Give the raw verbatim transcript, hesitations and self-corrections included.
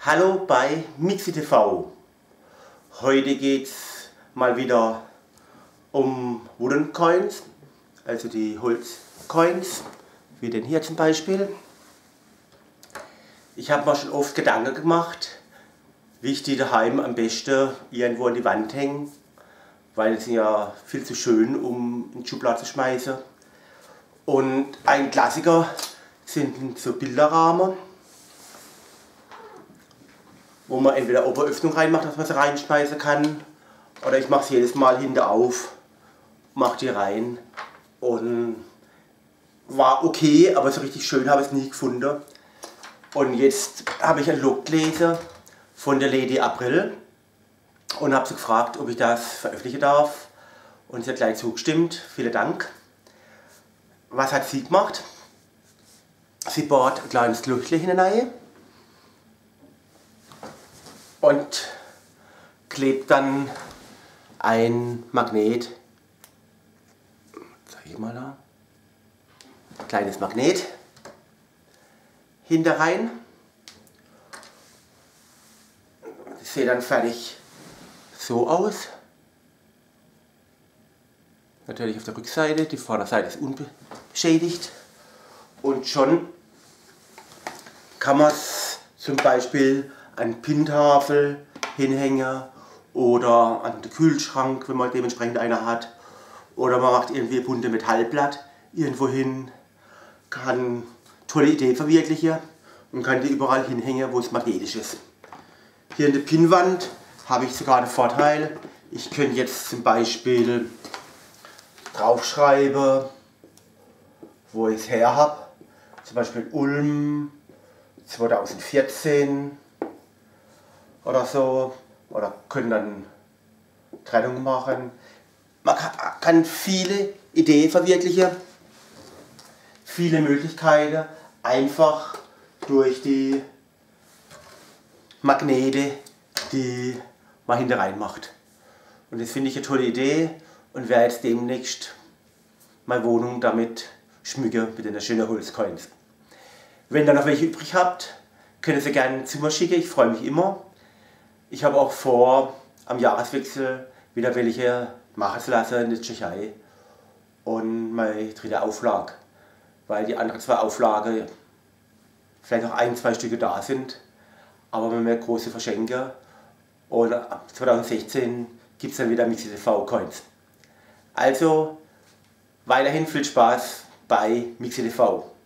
Hallo bei MixiTV. Heute geht es mal wieder um Wooden Coins, also die Holzcoins, wie den hier zum Beispiel. Ich habe mir schon oft Gedanken gemacht, wie ich die daheim am besten irgendwo an die Wand hänge, weil die sind ja viel zu schön, um in die Schublade zu schmeißen. Und ein Klassiker sind so Bilderrahmen, wo man entweder Oberöffnung reinmacht, dass man sie reinschmeißen kann, oder ich mache es jedes Mal hinter auf, mache die rein, und war okay, aber so richtig schön habe ich es nie gefunden. Und jetzt habe ich einen Log gelesen von der Lady April und habe sie gefragt, ob ich das veröffentlichen darf, und sie hat gleich zugestimmt. Vielen Dank. Was hat sie gemacht? Sie bohrt ein kleines Löchchen hinein und klebt dann ein Magnet, zeig ich mal da, ein kleines Magnet hinter rein. Das sieht dann fertig so aus. Natürlich auf der Rückseite, die Vorderseite ist unbeschädigt, und schon kann man es zum Beispiel an Pintafel hinhängen oder an den Kühlschrank, wenn man dementsprechend einer hat, oder man macht irgendwie ein buntes Metallblatt irgendwo hin, kann tolle Idee verwirklichen und kann die überall hinhängen, wo es magnetisch ist. Hier in der Pinnwand habe ich sogar den Vorteil, ich könnte jetzt zum Beispiel draufschreiben, wo ich es her habe, zum Beispiel Ulm zweitausendvierzehn oder so, oder können dann Trennung machen. Man kann viele Ideen verwirklichen, viele Möglichkeiten, einfach durch die Magnete, die man hinter rein macht. Und das finde ich eine tolle Idee und werde jetzt demnächst meine Wohnung damit schmücken, mit den schönen Holzcoins. Wenn ihr noch welche übrig habt, könnt ihr sie gerne zu mir schicken, ich freue mich immer. Ich habe auch vor, am Jahreswechsel wieder welche machen zu lassen in der Tschechei und meine dritte Auflage, weil die anderen zwei Auflagen vielleicht noch ein, zwei Stücke da sind, aber wenn wir große verschenken, und ab zweitausendsechzehn gibt es dann wieder MixiTV Coins. Also weiterhin viel Spaß bei MixiTV.